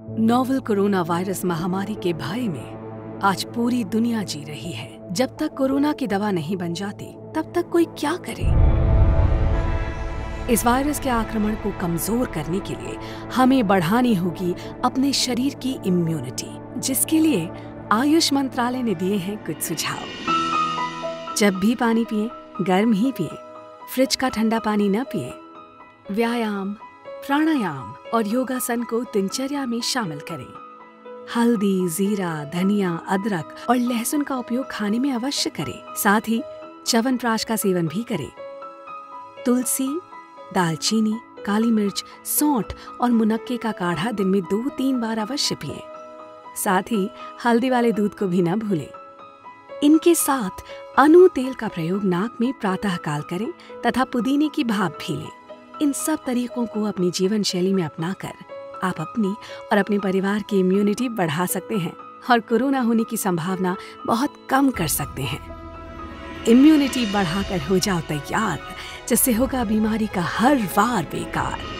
Novel corona virus महामारी के भय में आज पूरी दुनिया जी रही है। जब तक कोरोना की दवा नहीं बन जाती, तब तक कोई क्या करे? इस वायरस के आक्रमण को कमजोर करने के लिए हमें बढ़ानी होगी अपने शरीर की इम्यूनिटी, जिसके लिए आयुष मंत्रालय ने दिए हैं कुछ सुझाव। जब भी पानी पिए, गर्म ही पिए, फ्रिज का ठंडा पानी न पिए, व्यायाम, प्राणायाम और योगासन को दिनचर्या में शामिल करें। हल्दी, जीरा, धनिया, अदरक और लहसुन का उपयोग खाने में अवश्य करें। साथ ही च्यवनप्राश का सेवन भी करें। तुलसी, दालचीनी, काली मिर्च, सौंठ और मुनक्के का काढ़ा दिन में 2-3 बार अवश्य पिएं। साथ ही हल्दी वाले दूध को भी न भूलें। इनके साथ अनु तेल का प्रयोग नाक में प्रातःकाल करें तथा पुदीने की भाप भी लें। इन सब तरीकों को अपनी जीवन शैली में अपनाकर आप अपनी और अपने परिवार की इम्यूनिटी बढ़ा सकते हैं और कोरोना होने की संभावना बहुत कम कर सकते हैं। इम्यूनिटी बढ़ाकर हो जाओ तैयार, जिससे होगा बीमारी का हर वार बेकार।